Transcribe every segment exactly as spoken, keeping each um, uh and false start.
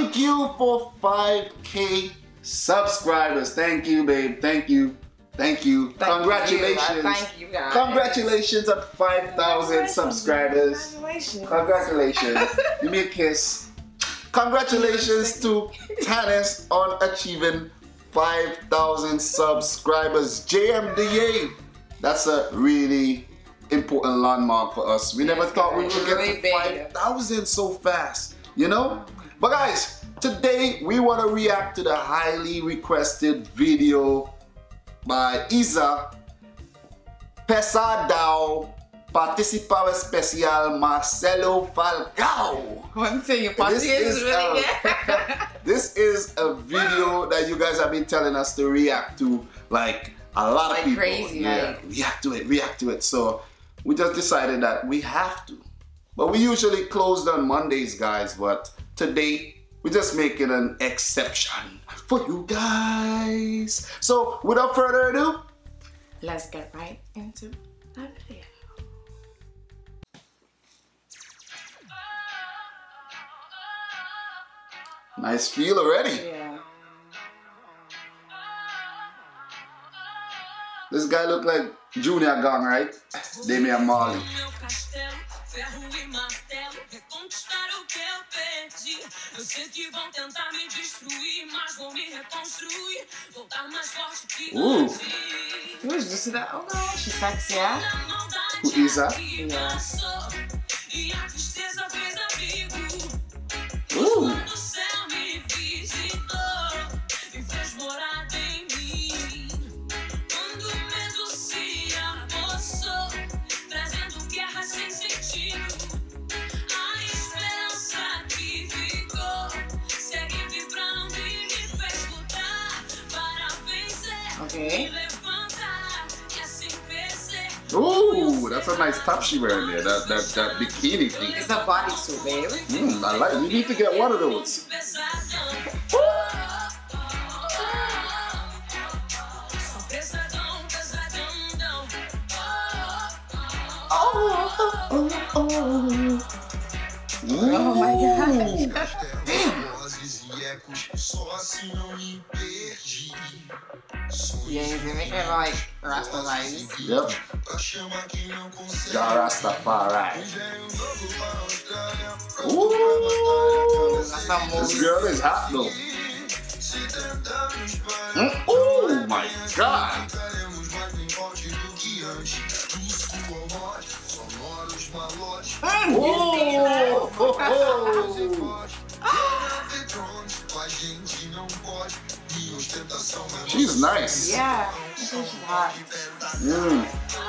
thank you for five K subscribers. Thank you, babe. Thank you. Thank you. Thank Congratulations. You. Thank you, guys. Congratulations on five thousand subscribers. Congratulations. Congratulations. Give me a kiss. Congratulations to Tanice on achieving five thousand subscribers. J M D A. That's a really important landmark for us. We yes, never thought we would get really to five thousand so fast, you know? But guys, today we want to react to the highly requested video by Iza Pesadão, Participação, especial, Marcelo Falcão. One thing you this is really a, this is a video that you guys have been telling us to react to, like a lot like of people. Crazy, yeah, like. react to it, react to it. So we just decided that we have to. But we usually closed on Mondays, guys. But today we're just making an exception for you guys. So without further ado, let's get right into the video. Nice feel already. Yeah. This guy look like Junior Gang, right? Damian Marley. Ooh. Who is this? That? Oh no, she's sexy, yeah? Who is that? Yeah. Ooh. Okay. Ooh, that's a nice top she wearing there. That that that bikini thing. It's a bodysuit, babe. Mm, I like it. We need to get one of those. Oh, oh, oh. Oh my gosh. Yeah, he's making like Rastafari. Yep. Ja Rastafari. Ooh. This girl is hot though. Mm. Oh my God. Mm, oh, oh, oh. She's nice. Yeah, I think she's hot. Mm.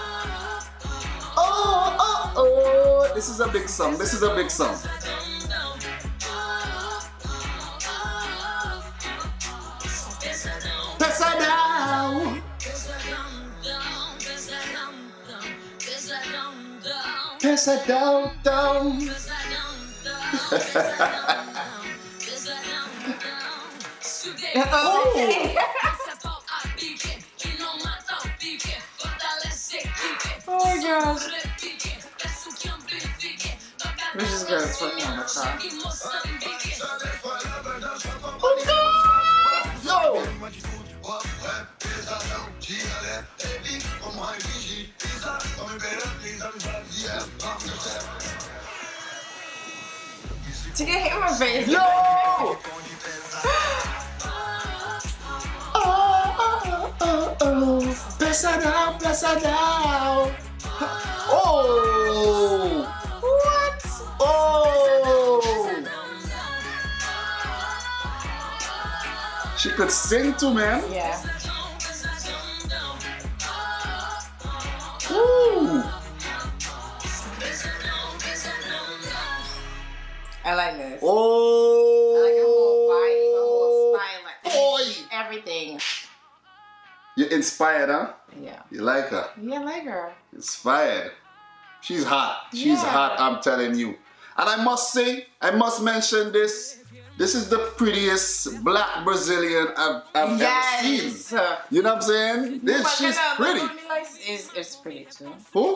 Oh, oh, oh. This is a big song. This is a big song. Pesadão. Pesadão, down. Oh. Oh my gosh. This is good. It's working on the car. Yo! To get hit in my face. Yo! Oh, oh, oh, oh. Pesadão, pesadão. Oh! What? Oh! She could sing too, man. Yeah. Ooh! I like this. Oh! I like her whole body, her whole style, like Boy. everything. You're inspired, huh? Yeah. You like her? Yeah, I like her. Inspired. She's hot. She's Yeah. hot, I'm telling you. And I must say, I must mention this. This is the prettiest black Brazilian I've, I've Yes. ever seen. You know what I'm saying? This, But she's the- the pretty. Dominic is, is pretty too. Who?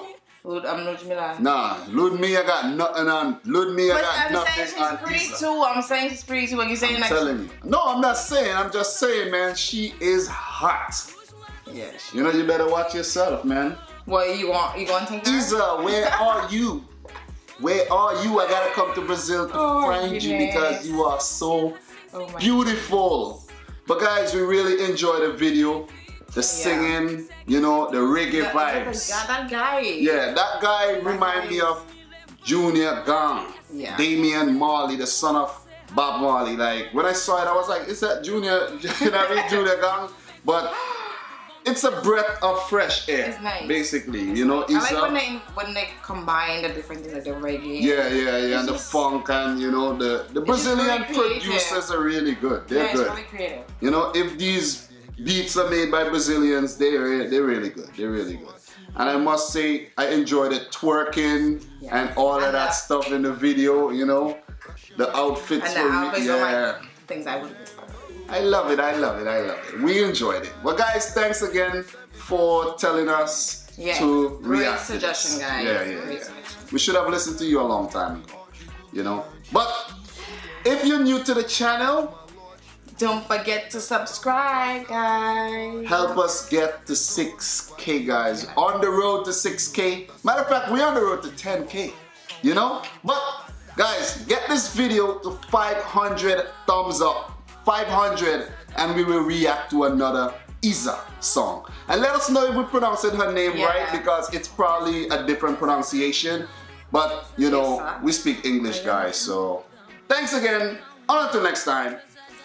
Lud, um, Ludmilla. Nah, Ludmilla got nothing on. Ludmilla But got I'm nothing saying she's on pretty Iza. too. I'm saying she's pretty too. When you're saying I'm like. telling you. No, I'm not saying. I'm just saying, man. She is hot. Yeah. You know, you better watch yourself, man. What you want? You want to think? Iza, where are you? Where are you? I gotta come to Brazil to Oh, find you goodness. because you are so Oh my beautiful. But guys, we really enjoyed the video. The singing, you know, the reggae That, vibes. that, that guy. Yeah, that guy That remind guy me is- of Junior Gong. Yeah. Damian Marley, the son of Bob Marley. Like, when I saw it, I was like, is that Junior, you know what I mean, Junior Gong? But it's a breath of fresh air, It's nice. basically. You know, I like it's a, when they when they combine the different things like the reggae. yeah, yeah, yeah, and the just- funk and, you know, the, the just Brazilian really creative. producers are really good. They're Yeah, it's good. really creative. You know, if these beats are made by Brazilians, they're, they're really good. They're really good. And I must say, I enjoyed the twerking Yeah. and all of And that the- stuff in the video, you know. The outfits And the were, outfits yeah. are like things I would do. I love it, I love it, I love it. We enjoyed it. Well, guys, thanks again for telling us Yeah. to Great react to suggestion, this. guys. Yeah, yeah, Great yeah. suggestion. We should have listened to you a long time ago, you know. But if you're new to the channel, Don't forget to subscribe, guys. help us get to six K, guys. On the road to six K. Matter of fact, we're on the road to ten K, you know? But, guys, get this video to five hundred thumbs up. five hundred, and we will react to another Iza song. And let us know if we're pronouncing her name Yeah. right, because it's probably a different pronunciation. But, you know, Iza. we speak English, guys. So, thanks again. Until next time.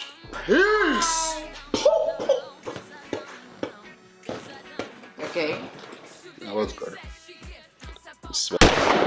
Peace! Okay. That was good.